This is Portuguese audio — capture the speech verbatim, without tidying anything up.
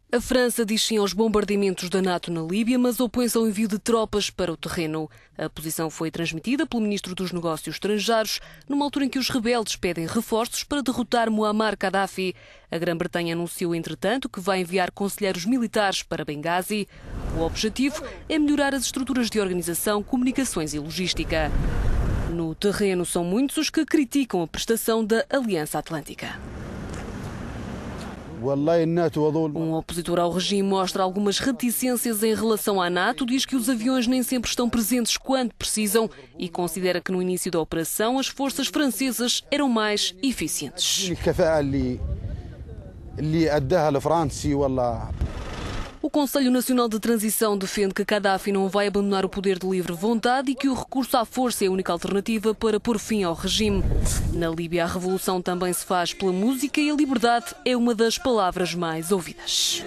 A França diz sim aos bombardeamentos da NATO na Líbia, mas opõe-se ao envio de tropas para o terreno. A posição foi transmitida pelo ministro dos Negócios Estrangeiros, numa altura em que os rebeldes pedem reforços para derrotar Muammar Gaddafi. A Grã-Bretanha anunciou, entretanto, que vai enviar conselheiros militares para Benghazi. O objetivo é melhorar as estruturas de organização, comunicações e logística. No terreno são muitos os que criticam a prestação da Aliança Atlântica. Um opositor ao regime mostra algumas reticências em relação à NATO, diz que os aviões nem sempre estão presentes quando precisam e considera que no início da operação as forças francesas eram mais eficientes. O Conselho Nacional de Transição defende que Gaddafi não vai abandonar o poder de livre vontade e que o recurso à força é a única alternativa para pôr fim ao regime. Na Líbia, a revolução também se faz pela música e a liberdade é uma das palavras mais ouvidas.